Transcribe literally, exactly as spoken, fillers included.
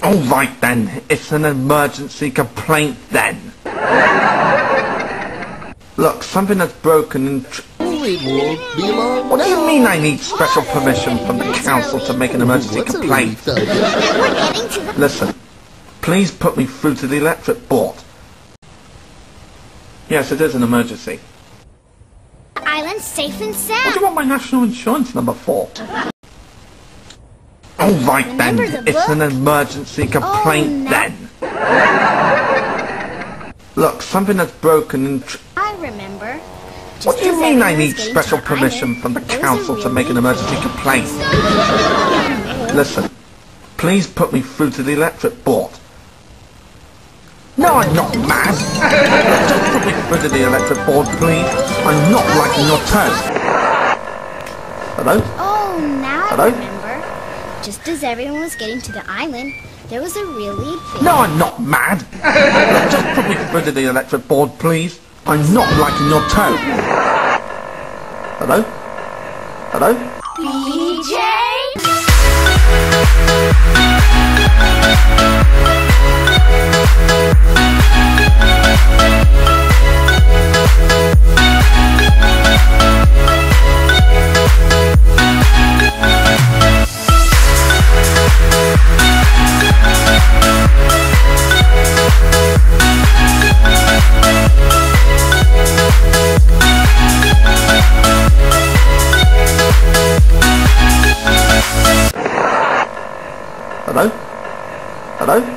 All right then, it's an emergency complaint then. Look, something has broken and... Tr what do you mean I need special permission from the council to make an emergency complaint? Listen, please put me through to the electric board. Yes, it is an emergency. Island safe and sound. What do you want my national insurance number for? All right then, it's an emergency complaint then. Look, something has broken and... Tr I remember. what do you mean I need special permission from the council to make an emergency complaint? Listen, please put me through to the electric board. No, I'm not mad. Just put me through to the electric board, please. I'm not liking your tone. Hello? Oh, now Hello? I remember. Just as everyone was getting to the island, there was a really big... No, I'm not mad. Just put me through to the electric board, please. I'm not liking your tone. Hello? Hello? B J? Hello? Hello?